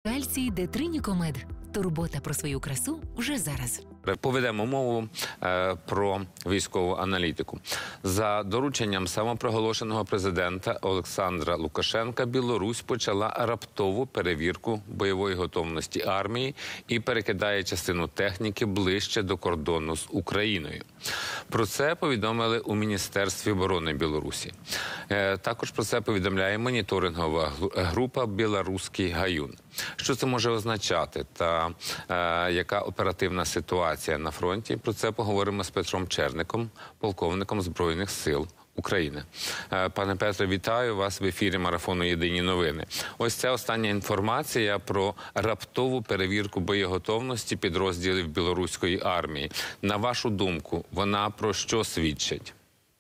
Кальцій Детринікомед. Турбота про свою красу вже зараз. Поведемо мову про військову аналітику. За дорученням самопроголошеного президента Олександра Лукашенка Білорусь почала раптову перевірку бойової готовності армії і перекидає частину техніки ближче до кордону з Україною. Про це повідомили у Міністерстві оборони Білорусі. Також про це повідомляє моніторингова група «Білоруський гаюн». Що це може означати та яка оперативна ситуація на фронті? Про це поговоримо з Петром Черником, полковником Збройних сил України. Пане Петре, вітаю вас в ефірі марафону «Єдині новини». Ось ця остання інформація про раптову перевірку боєготовності підрозділів білоруської армії. На вашу думку, вона про що свідчить?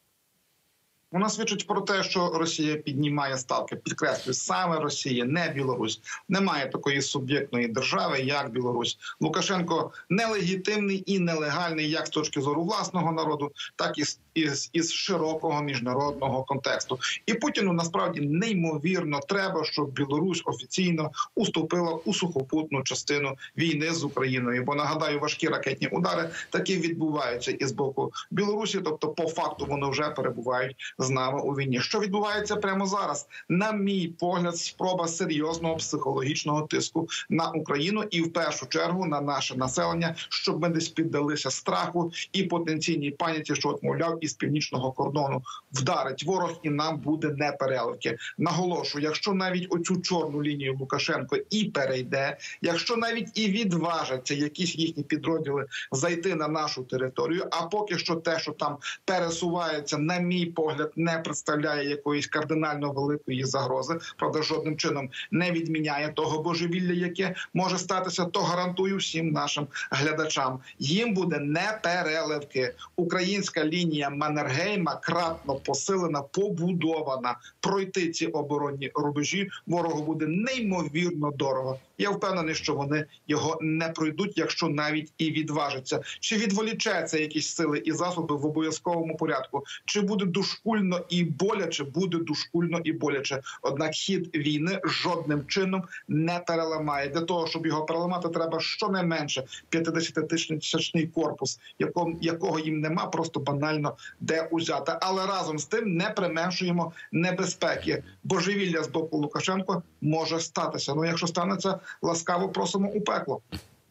Вона свідчить про те, що Росія піднімає ставки. Підкреслюю, саме Росія, не Білорусь. Немає такої суб'єктної держави, як Білорусь. Лукашенко нелегітимний і нелегальний як з точки зору власного народу, так і із широкого міжнародного контексту. І Путіну насправді неймовірно треба, щоб Білорусь офіційно уступила у сухопутну частину війни з Україною. Бо, нагадаю, важкі ракетні удари таки відбуваються із боку Білорусі, тобто по факту вони вже перебувають з нами у війні. Що відбувається прямо зараз? На мій погляд, спроба серйозного психологічного тиску на Україну і в першу чергу на наше населення, щоб ми десь піддалися страху і потенційній паніці, що, от, мовляв, із північного кордону вдарить ворог і нам буде непереливки. Наголошую, якщо навіть оцю чорну лінію Лукашенко і перейде, якщо навіть і відважаться якісь їхні підрозділи зайти на нашу територію, а поки що те, що там пересувається, на мій погляд, не представляє якоїсь кардинально великої загрози, правда, жодним чином не відміняє того божевілля, яке може статися, то гарантую всім нашим глядачам. Їм буде непереливки. Українська лінія Маннергейма кратно посилена, побудована. Пройти ці оборонні рубежі ворогу буде неймовірно дорого. Я впевнений, що вони його не пройдуть, якщо навіть і відважаться. Чи відволічаться якісь сили і засоби в обов'язковому порядку? Чи буде дошкульно і боляче? Буде дошкульно і боляче. Однак хід війни жодним чином не переламає. Для того, щоб його переламати, треба щонайменше 50-тисячний корпус, якого їм нема просто банально де узяти. Але разом з тим не применшуємо небезпеки. Божевілля з боку Лукашенка може статися. Ну, якщо станеться, ласкаво просимо у пекло.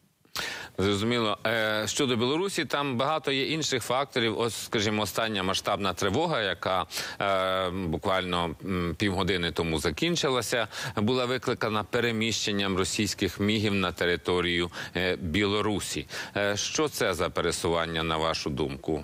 Зрозуміло. Щодо Білорусі, там багато є інших факторів. Ось, скажімо, остання масштабна тривога, яка буквально півгодини тому закінчилася, була викликана переміщенням російських мігів на територію Білорусі. Що це за пересування, на вашу думку?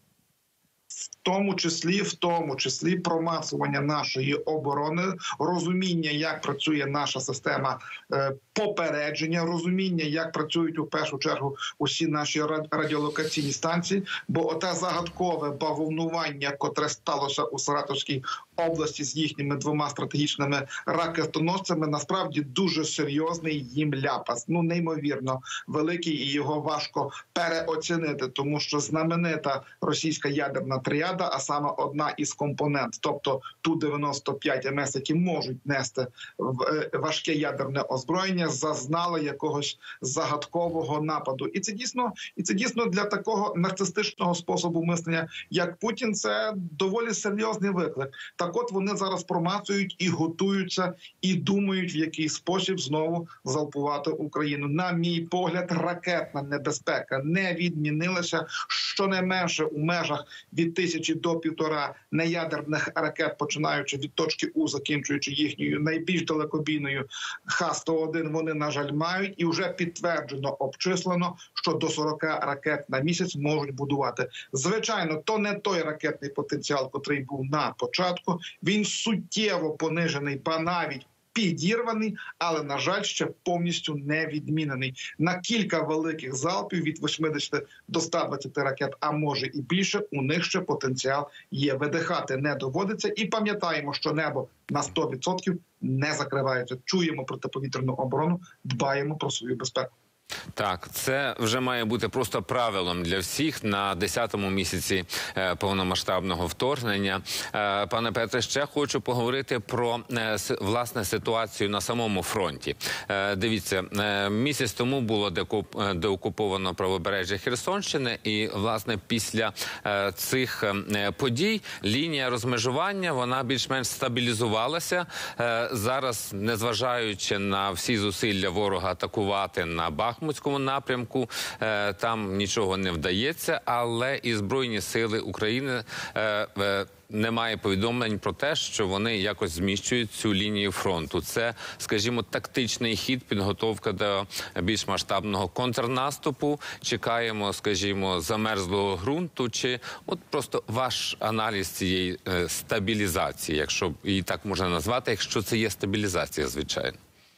В тому числі промацування нашої оборони, розуміння, як працює наша система попередження, розуміння, як працюють у першу чергу усі наші радіолокаційні станції, бо оте загадкове бавовнування, котре сталося у Саратовській області з їхніми двома стратегічними ракетоносцями, насправді дуже серйозний їм ляпас. Ну, неймовірно великий, і його важко переоцінити, тому що знаменита російська ядерна тріада, а саме одна із компонент, тобто Ту-95 МС, які можуть нести важке ядерне озброєння, зазнали якогось загадкового нападу. І це дійсно для такого нарцистичного способу мислення, як Путін, це доволі серйозний виклик. Так от вони зараз промацують і готуються, і думають, в який спосіб знову залпувати Україну. На мій погляд, ракетна небезпека не відмінилася. Щонайменше у межах від 1000 до 1,5 неядерних ракет, починаючи від точки У, закінчуючи їхньою найбільш далекобійною Х-101, вони, на жаль, мають. І вже підтверджено, обчислено, що до 40 ракет на місяць можуть будувати. Звичайно, то не той ракетний потенціал, котрий був на початку. Він суттєво понижений, ба навіть підірваний, але, на жаль, ще повністю не відмінений. На кілька великих залпів від 80 до 120 ракет, а може і більше, у них ще потенціал є. Видихати не доводиться. І пам'ятаємо, що небо на 100% не закривається. Чуємо протиповітряну оборону, дбаємо про свою безпеку. Так, це вже має бути просто правилом для всіх на 10-му місяці повномасштабного вторгнення. Пане Петре, ще хочу поговорити про, власне, ситуацію на самому фронті. Дивіться, місяць тому було деокуповано правобережжя Херсонщини, і, власне, після цих подій лінія розмежування, вона більш-менш стабілізувалася. Зараз, незважаючи на всі зусилля ворога атакувати на Бахмутському напрямку, там нічого не вдається, але і Збройні сили України немає повідомлень про те, що вони якось зміщують цю лінію фронту. Це, скажімо, тактичний хід, підготовка до більш масштабного контрнаступу. Чекаємо, скажімо, замерзлого ґрунту, чи от просто ваш аналіз цієї стабілізації, якщо її так можна назвати, якщо це є стабілізація, звичайно.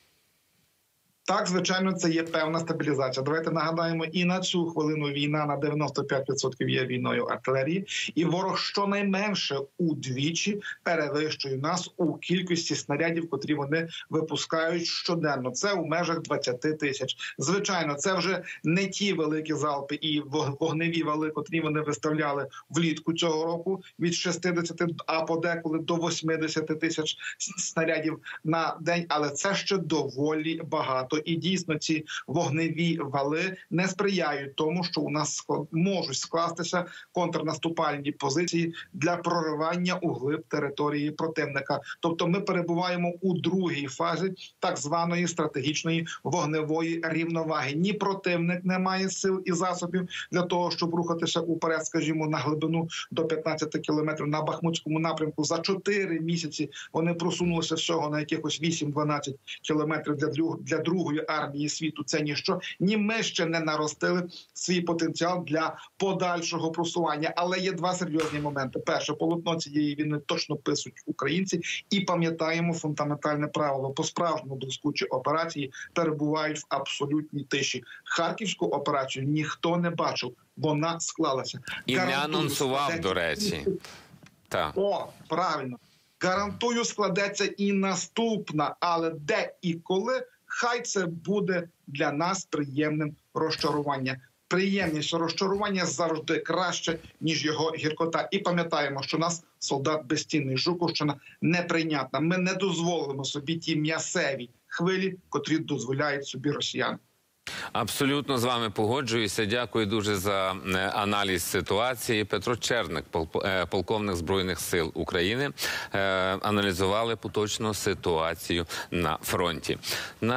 Так, звичайно, це є певна стабілізація. Давайте нагадаємо, і на цю хвилину війна на 95% є війною артилерії, і ворог щонайменше удвічі перевищує нас у кількості снарядів, котрі вони випускають щоденно. Це у межах 20 тисяч. Звичайно, це вже не ті великі залпи і вогневі вали, котрі вони виставляли влітку цього року, від 60, а подеколи до 80 тисяч снарядів на день, але це ще доволі багато. І дійсно ці вогневі вали не сприяють тому, що у нас можуть скластися контрнаступальні позиції для проривання у глиб території противника. Тобто ми перебуваємо у другій фазі так званої стратегічної вогневої рівноваги. Ні противник не має сил і засобів для того, щоб рухатися уперед, скажімо, на глибину до 15 кілометрів на Бахмутському напрямку. За 4 місяці вони просунулися всього на якихось 8-12 кілометрів для другої армії світу. Це ніщо. Ні, ми ще не наростили свій потенціал для подальшого просування. Але є два серйозні моменти. Перше, полотно цієї війни точно пишуть українці. І пам'ятаємо фундаментальне правило. По-справжньому блискучі операції перебувають в абсолютній тиші. Харківську операцію ніхто не бачив. Вона склалася. І не анонсував, до речі. Так. О, правильно. Гарантую, складеться і наступна. Але де і коли, хай це буде для нас приємним розчаруванням. Приємність розчарування завжди краще, ніж його гіркота. І пам'ятаємо, що нас солдат безцінний, Жуківщина неприйнятна. Ми не дозволимо собі ті м'ясеві хвилі, котрі дозволяють собі росіяни. Абсолютно з вами погоджуюся. Дякую дуже за аналіз ситуації. Петро Черник, полковник Збройних сил України, аналізували поточну ситуацію на фронті.